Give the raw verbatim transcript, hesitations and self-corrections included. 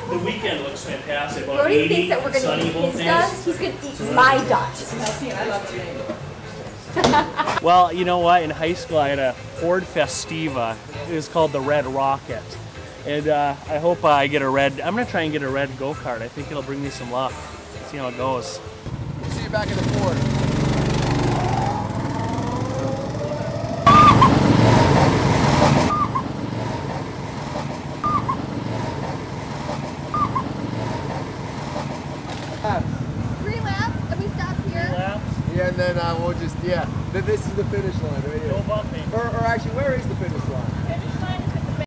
The weekend looks fantastic. About Brody eighty, thinks that we're going to eat his dust. He's going to eat my dust. I love you. Well, you know what? In high school, I had a Ford Festiva. It was called the Red Rocket. And uh, I hope uh, I get a red. I'm going to try and get a red go-kart. I think it'll bring me some luck. See how it goes. We'll see you back in the Ford. Three laps, and we stop here. Three laps. Yeah, and then uh, we'll just, yeah. Then this is the finish line right here. Go bump me. Or, or actually, where is the finish line?